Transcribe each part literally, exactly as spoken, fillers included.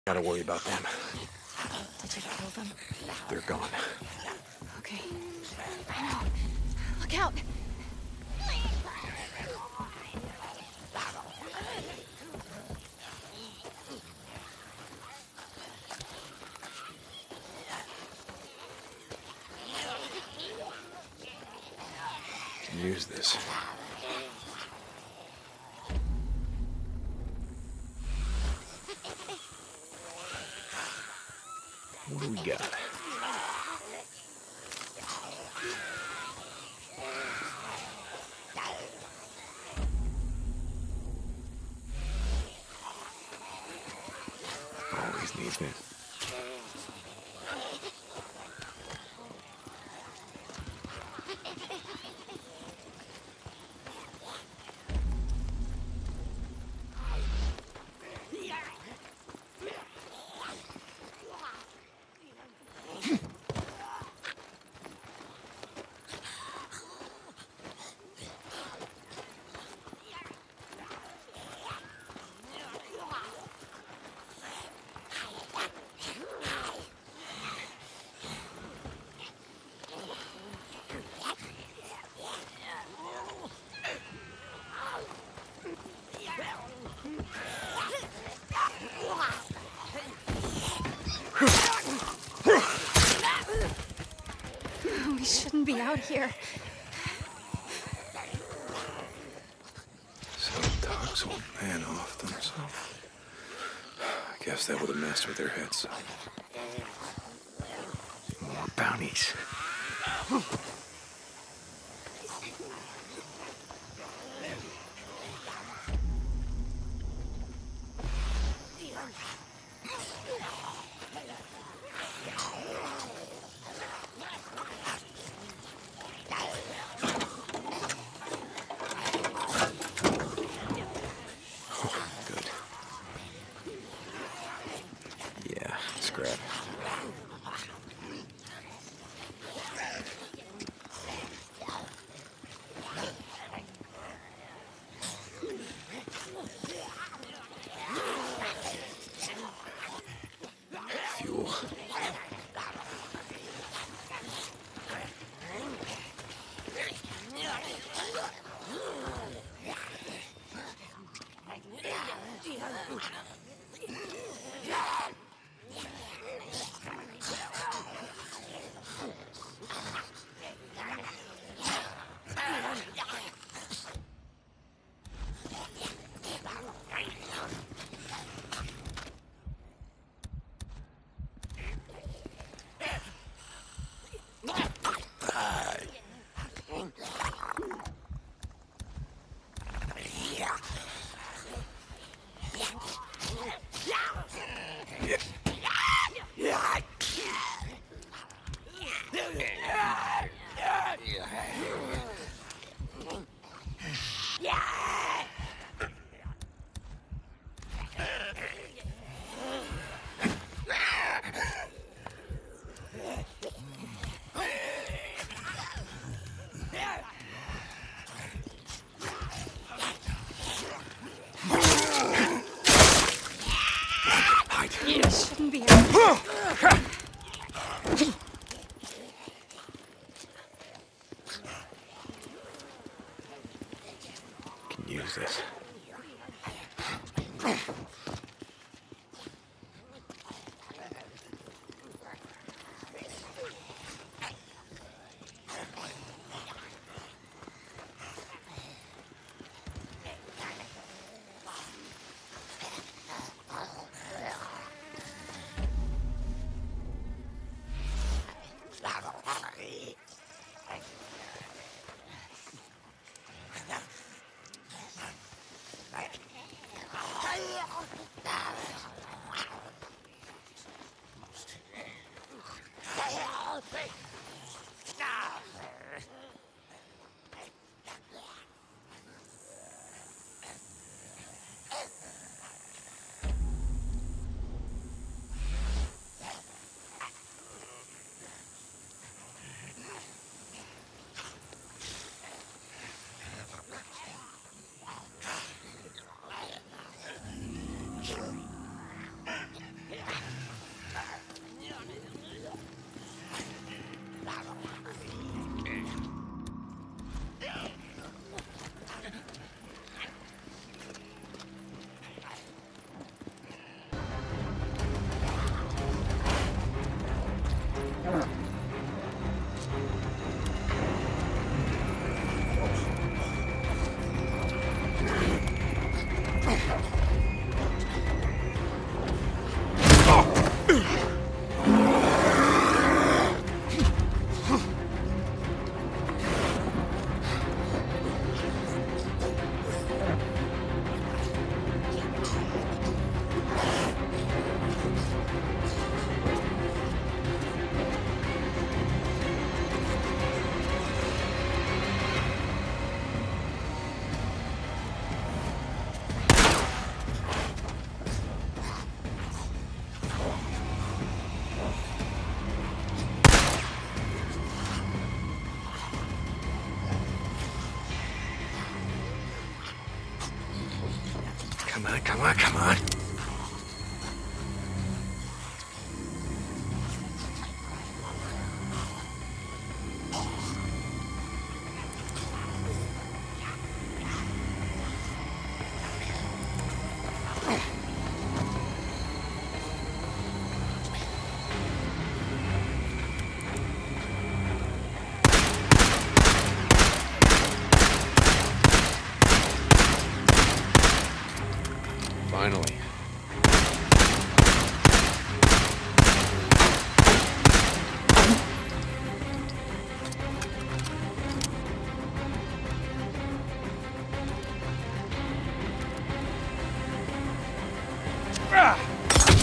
Gotta worry about them. Did you kill them? They're gone. Okay. I know. Look out! Can use this. What do we got? Always needs it. We shouldn't be out here. So Doc's old man off themselves. I guess that would have messed with their heads. More bounties. Good. Yeah, scrap. Fuel. We shouldn't be out here. Can use this. on, come on, come on. Finally. Ah!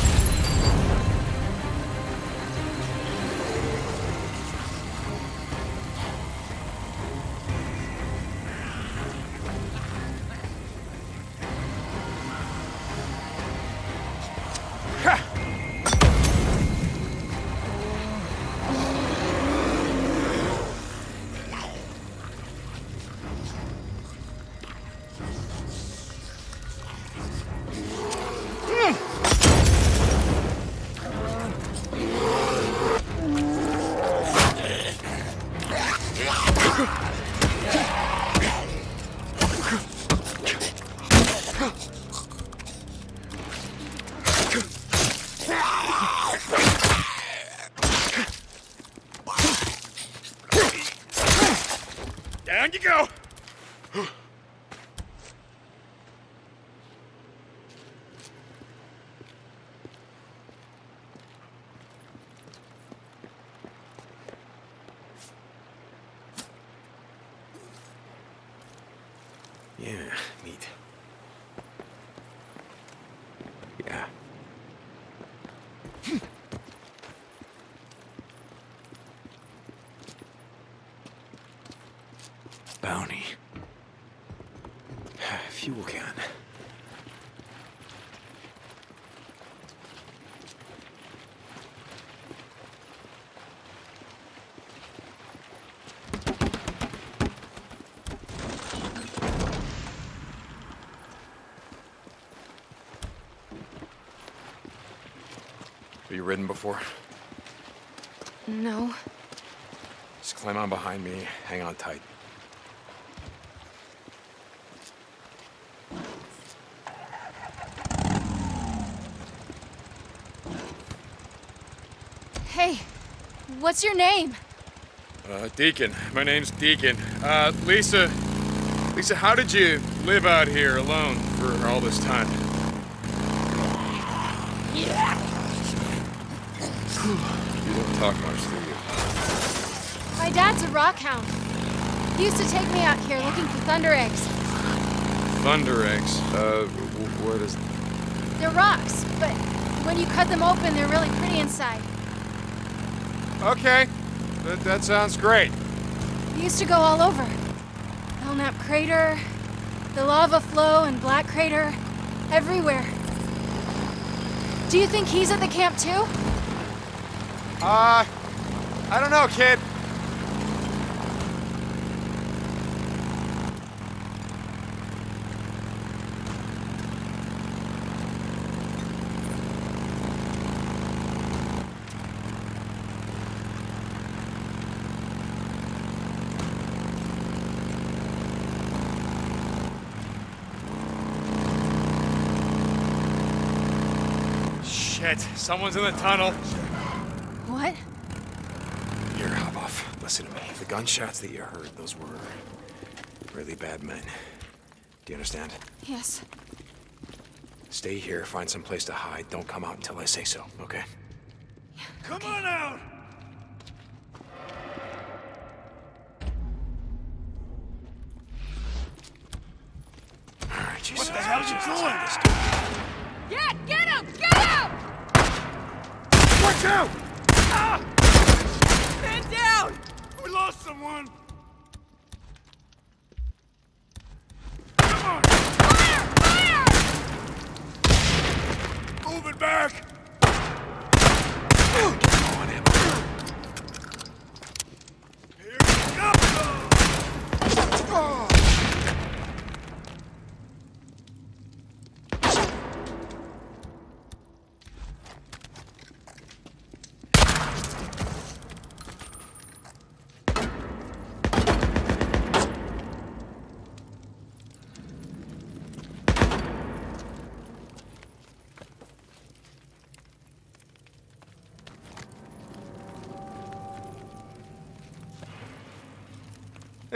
Down you go! Yeah, neat. Yeah. Bounty. Fuel can. Have you ridden before? No. Just climb on behind me, hang on tight. Hey, what's your name? Uh, Deacon. My name's Deacon. Uh, Lisa... Lisa, how did you live out here alone for all this time? You don't talk much, do you? My dad's a rock hound. He used to take me out here looking for thunder eggs. Thunder eggs? Uh, what is... They're rocks, but when you cut them open, they're really pretty inside. Okay. That, that sounds great. We used to go all over. Belknap Crater, the lava flow and Black Crater, everywhere. Do you think he's at the camp too? Uh, I don't know, kid. Shit, someone's in the tunnel. What? Here, hop off. Listen to me. The gunshots that you heard, those were really bad men. Do you understand? Yes. Stay here, find some place to hide. Don't come out until I say so, okay? Yeah, Come okay. on out! All right, you What sons the of hell are you bitches, doing? let's do it. Yeah, get him! Get him! Watch out! Ah! Stand down! We lost someone! Come on! Fire! Fire! Move it back! Come on, Emma. Here we go! Oh.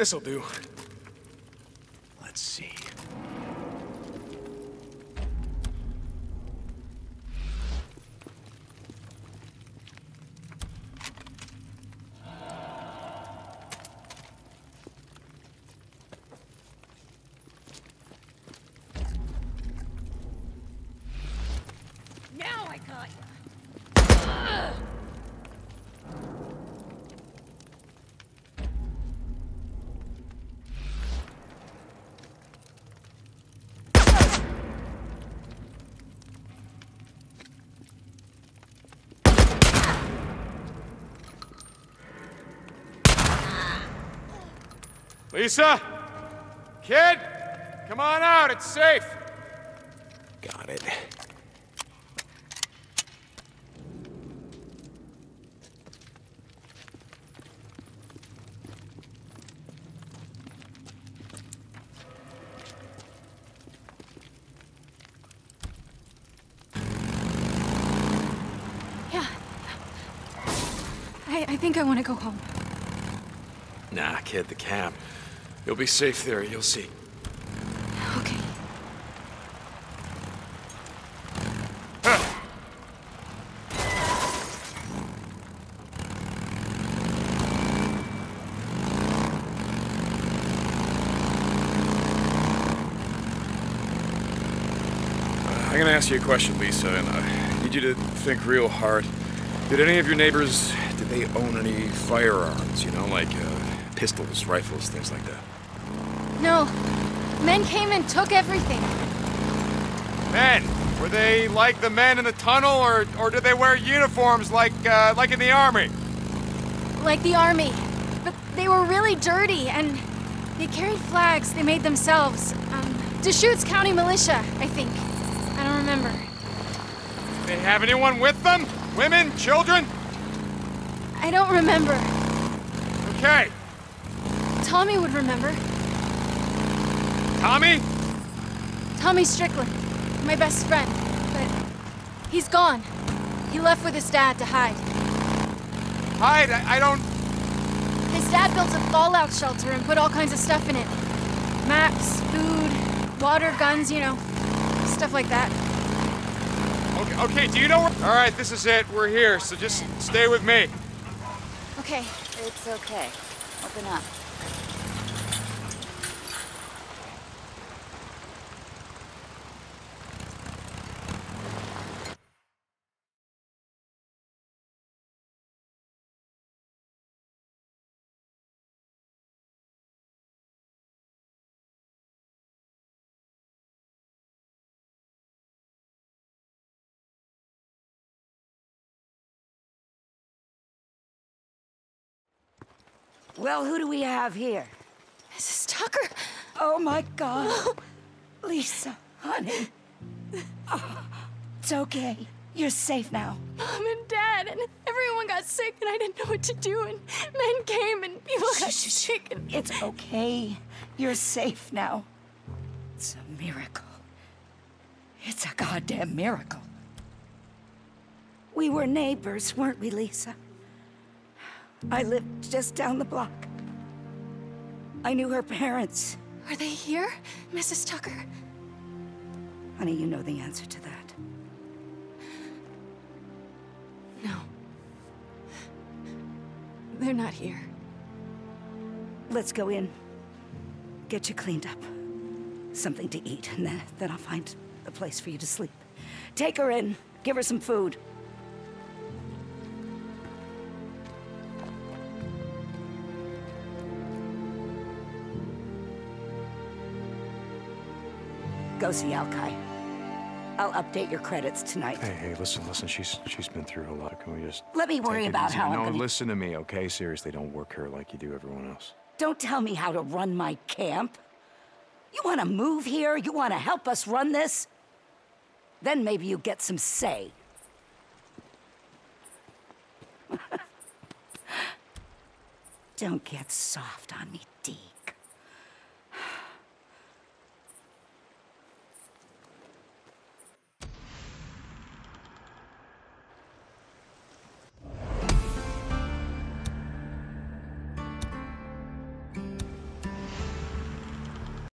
This'll do. Let's see. Now I got you. Lisa? Kid? Come on out, it's safe. Got it. Yeah. I, I think I want to go home. Nah, kid, the camp. You'll be safe there, you'll see. Okay. I'm gonna ask you a question, Lisa, and I need you to think real hard. Did any of your neighbors, did they own any firearms, you know, like uh, pistols, rifles, things like that? No. Men came and took everything. Men? Were they like the men in the tunnel, or, or did they wear uniforms like, uh, like in the army? Like the army. But they were really dirty, and they carried flags they made themselves. Um, Deschutes County Militia, I think. I don't remember. Did they have anyone with them? Women? Children? I don't remember. Okay. Tommy would remember. Tommy? Tommy Strickland, my best friend. But he's gone. He left with his dad to hide. Hide? I, I don't... His dad built a fallout shelter and put all kinds of stuff in it. Maps, food, water, guns, you know, stuff like that. Okay, okay, do you know where... All right, this is it. We're here, so just stay with me. Okay. It's okay. Open up. Well, who do we have here? Missus Tucker! Oh my God. Lisa, honey. Oh, it's okay. You're safe now. Mom and Dad and everyone got sick and I didn't know what to do and men came and people got sick and... It's okay. You're safe now. It's a miracle. It's a goddamn miracle. We were neighbors, weren't we, Lisa? I lived just down the block. I knew her parents. Are they here, Missus Tucker? Honey, you know the answer to that. No. They're not here. Let's go in. Get you cleaned up. Something to eat, and then, then I'll find a place for you to sleep. Take her in. Give her some food. Go see Al-Kai. I'll update your credits tonight. Hey, hey, listen, listen, she's she's been through a lot. Can we just... Let me worry take it about easy? how I'm No, gonna... listen to me, okay? Seriously, don't work her like you do everyone else. Don't tell me how to run my camp. You want to move here? You want to help us run this? Then maybe you get some say. Don't get soft on me, Dee.